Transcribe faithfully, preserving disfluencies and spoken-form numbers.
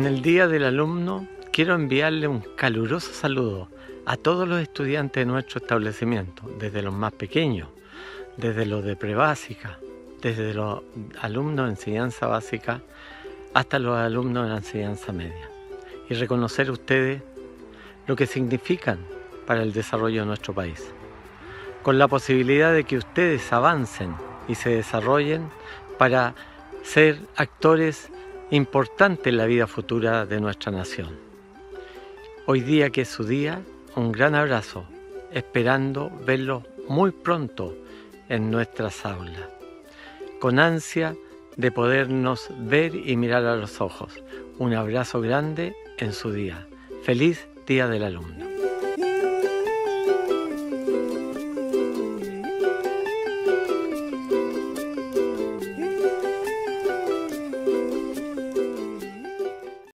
En el Día del Alumno quiero enviarle un caluroso saludo a todos los estudiantes de nuestro establecimiento, desde los más pequeños, desde los de prebásica, desde los alumnos de enseñanza básica hasta los alumnos de la enseñanza media, y reconocer a ustedes lo que significan para el desarrollo de nuestro país, con la posibilidad de que ustedes avancen y se desarrollen para ser actores importantes en la vida futura de nuestra nación. Hoy día, que es su día, un gran abrazo, esperando verlos muy pronto en nuestras aulas, con ansia de podernos ver y mirar a los ojos. Un abrazo grande en su día. Feliz Día del Alumno.